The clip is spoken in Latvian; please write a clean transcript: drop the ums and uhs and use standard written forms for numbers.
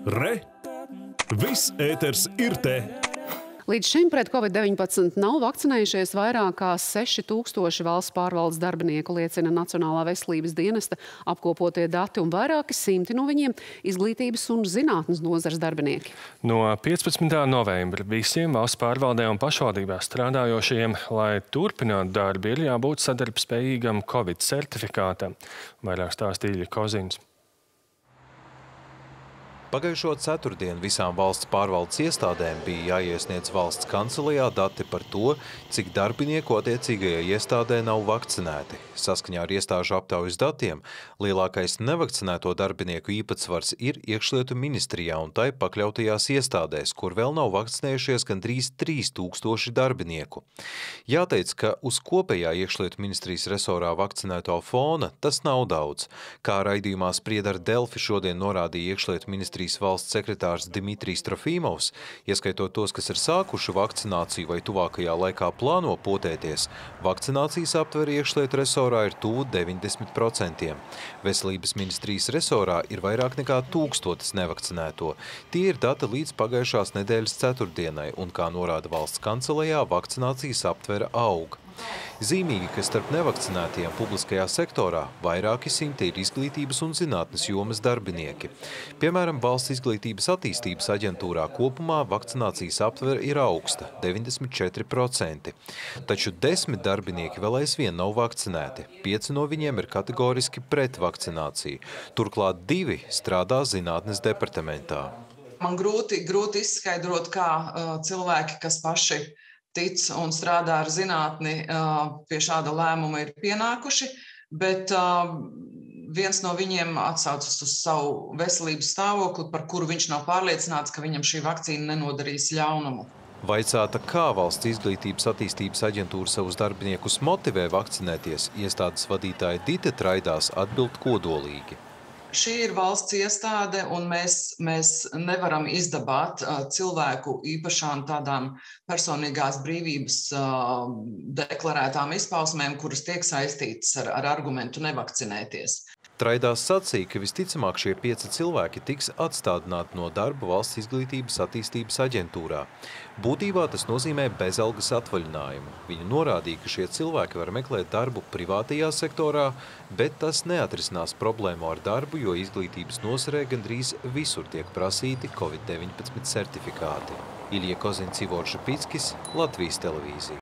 Re! Viss ēters ir te! Līdz šim pret Covid-19 nav vakcinējušies vairāk kā 6000 valsts pārvaldes darbinieku, liecina Nacionālā veselības dienesta apkopotie dati, un vairāki simti no viņiem izglītības un zinātnes nozares darbinieki. No 15. novembra visiem valsts pārvaldē un pašvaldībās strādājošiem, lai turpinātu darbu, ir jābūt sadarbspējīgam Covid certifikātam. Vairāk stāstīja Ilja Kozins. Pagājušo ceturtdienu visām valsts pārvaldes iestādēm bija jāiesniedz valsts kancelejā dati par to, cik darbinieku attiecīgajā iestādē nav vakcinēti. Saskaņā ar iestāžu aptaujas datiem, lielākais nevakcinēto darbinieku īpatsvars ir iekšlietu ministrijā un tai pakļautajās iestādēs, kur vēl nav vakcinējušies gandrīz 3000 darbinieku. Jāteic, ka uz kopējā iekšlietu ministrijas resorā vakcinēto fona tas nav daudz. Kā raidījumā Sprieda ar Delfi šodien norādīja iekšlietu ministrijas valsts sekretārs Dimitrijs Trofīmovs, ieskaitot tos, kas ir sākuši vakcināciju vai tuvākajā laikā plāno potēties, vakcinācijas aptveri iekšlietu resorā ir tuvu 90%. Veselības ministrijas resorā ir vairāk nekā 1000 nevakcinēto. Tie ir dati līdz pagājušās nedēļas ceturtdienai, un, kā norāda valsts kancelejā, vakcinācijas aptvera aug. Zīmīgi, ka starp nevakcinētajiem publiskajā sektorā vairāki simti ir izglītības un zinātnes jomas darbinieki. Piemēram, Valsts izglītības attīstības aģentūrā kopumā vakcinācijas aptvere ir augsta – 94%. Taču 10 darbinieki vēl aizvien nav vakcinēti. 5 no viņiem ir kategoriski pret vakcināciju. Turklāt 2 strādā zinātnes departamentā. Man grūti izskaidrot, kā cilvēki, kas paši tic un strādā ar zinātni, pie šāda lēmuma ir pienākuši, bet viens no viņiem atsaucas uz savu veselības stāvokli, par kuru viņš nav pārliecināts, ka viņam šī vakcīna nenodarīs ļaunumu. Vaicāta, kā Valsts izglītības attīstības aģentūra savus darbiniekus motivē vakcinēties, iestādes vadītāja Dita Traidās atbild kodolīgi. Šī ir valsts iestāde, un mēs nevaram izdabāt cilvēku īpašām tādām personīgās brīvības deklarētām izpausmēm, kuras tiek saistītas ar argumentu nevakcinēties. Traidās sacīja, ka visticamāk šie 5 cilvēki tiks atstādināti no darba Valsts izglītības attīstības aģentūrā. Būtībā tas nozīmē bezalgas atvaļinājumu. Viņi norādīja, ka šie cilvēki var meklēt darbu privātajā sektorā, bet tas neatrisinās problēmu ar darbu, jo izglītības nozarē gandrīz visur tiek prasīti Covid-19 certifikāti. Ilja Kozins, Ivors Župickis, Latvijas televīzija.